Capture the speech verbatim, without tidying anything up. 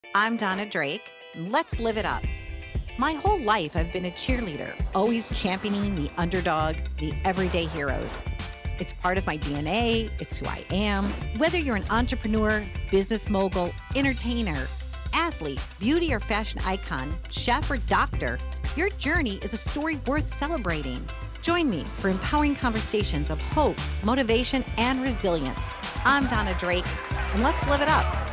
I'm Donna Drake. And let's live it up. My whole life, I've been a cheerleader, always championing the underdog, the everyday heroes. It's part of my D N A. It's who I am. Whether you're an entrepreneur, business mogul, entertainer, athlete, beauty or fashion icon, chef or doctor, your journey is a story worth celebrating. Join me for empowering conversations of hope, motivation, and resilience. I'm Donna Drake, and let's live it up.